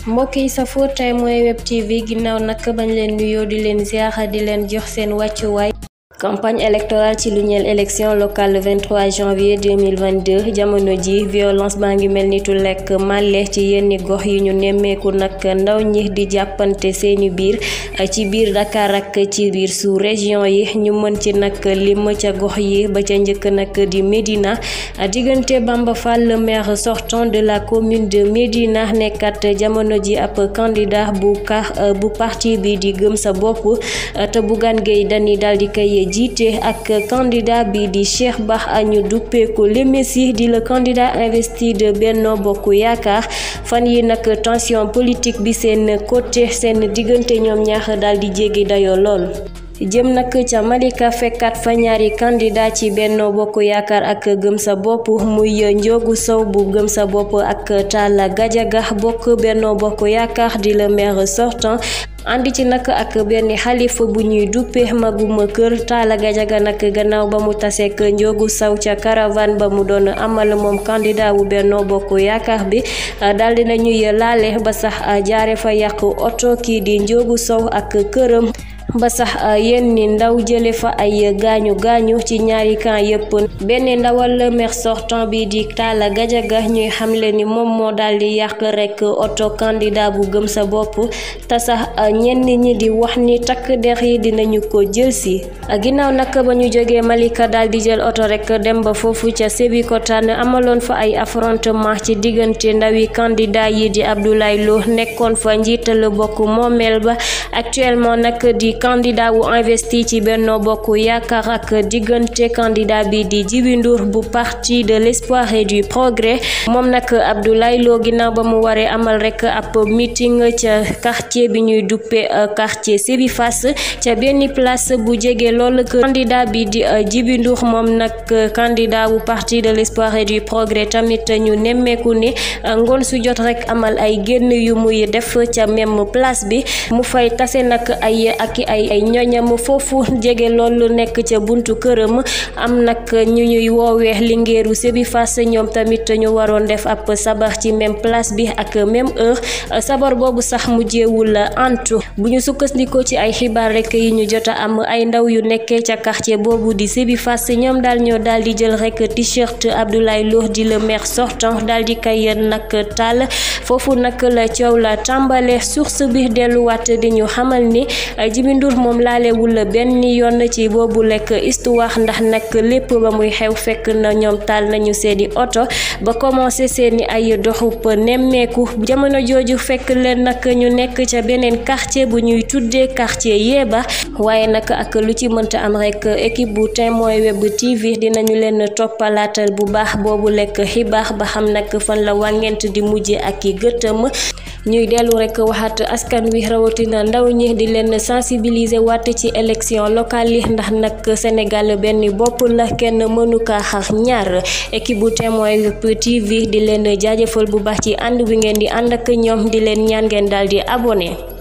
mbokk yi safoo Témoin Web TV ginnaaw nag bañ leen nuyoo di leen ziar di leen jox seen wàccuwaay. Campagne électorale ci lu ñeel élection locale le 23 janvier 2022 jamono ji violence baa ngi mel ni tu lekk màlle ci yenn gox yi ñu nemmeeku nag ndaw ñi di jàppante seeni biir ci biir Dakar ak ci biir sous région yi ñu mën ci nag lim ca gox yi ba ca njëkk nag di Médina diggante Bamba Fall le maire sortant de la commune de Médina nekkat jamono ji ab candidat bu parti bi di gëm sa bopp te Bougane Gueye Dany dal di kay jiite ak candidat bi di Cheikh Ba ñu duppee ko le Messi di le candidat investi de Benno Bokk Yaakaar fan yi nag tension politique bi seen côté seen diggante ñoom ñaar daal di jéggi dayoo lool. jëm nag ca Malika fekkat fa ñaari candidat ci Benno Bokk Yaakaar ak gëm sa bopp muy Ndiogou Sow bu gëm sa bopp ak Talla Gadiaga bokk Benno Bokk Yaakaar di le maire sortant andi ci nag ak benn xalifa bu ñuy duppee maguma kër Talla Gadiaga nag gannaaw ba mu taseek Ndiogou Sow ca caravane ba mu doon amal moom candidat wu Benno Bokk Yaakaar bi daal dina ñuy laale ba sax jaare fa yàq oto kii di Ndiogou Sow ak këram ba sax yenn ndaw jële fa ay gaañu ci ñaari camp yépp benn ndawal maire sortant bi di Talla Gadiaga ñuy xamle ni moom moo daal di yàq rek oto candidat bu gëm sa bopp te sax ñenn ñi di wax ni takk der yi dinañu ko jël si ginnaaw nag ba ñu jógee Malika daal di jël oto rek dem ba foofu ca Sébikotane amaloon fa ay affrontement ci diggante ndawi candidat yi di Abdoulaye Lo nekkoon fa njiital bokk moomeel ba actuellement nag di candidat wu investi ci Benno Bokk Yaakaar ak diggante candidat bi di Djibi Ndour bu parti de l'espoir et du progrès moom nag Abdoulaye Lo ginnaaw ba mu waree amal rek ab meeting ca quartier bi ñuy duppe quartier Sébi Fass ca benn place bu jege lool candidat bi di Djibi Ndour moom nag candidat wu parti de l'espoir et du progrès tamit ñu nemmeeku ni ngoon su jot rek amal ay génn yu muy def ca même place bi mu fay tase nag ay ñoñam foofu jege loolu nekk ca buntu këram am nag ñu ñuy woowee lingeeru Sébi Fass ñoom tamit ñu waroon def ab sabar ci même place bi ak même heure sabar boobu sax mujjeewul antu bu ñu sukkandikoo ci ay xibaar rek yi ñu jot a am ay ndaw yu nekkee ca quartier boobu di Sébi Fass ñoom daal ñoo daal di jël rek t-shirt Abdoulaye Lo di le maire sortant daal di kay nag taal foofu nag la coow la tàmbale source bi delluwaat di ñu xamal ni Djibi Ndour moom laalewul benn yoon ci boobu lekk histoire ndax nag lépp ba muy xew fekk na ñoom taal nañu seeni oto ba commencé seeni ay doxub nemmeeku jamono jooju fekk leen nag ñu nekk ca beneen quartier bu ñuy tuddee quartier Yeba waaye nag ak lu ci mënta am rek équipe bu Témoin Web TV dinañu leen toppalaatal bu baax boobu lekk xibaar ba xam nag fan la wàngent di mujje ak i gëtëm ñuy dellu rek waxaat askan wi rawatina ndaw ñi di leen sensibiliser waat ci élection locale yi ndax nag Sénégal benn bopp la kenn mënu kaa xar ñaar équipe bu Témoin Web TV di leen jaajëfal bu baax ci ànd bi ngeen di ànd ak ñoom di leen ñaan ngeen daal di abonné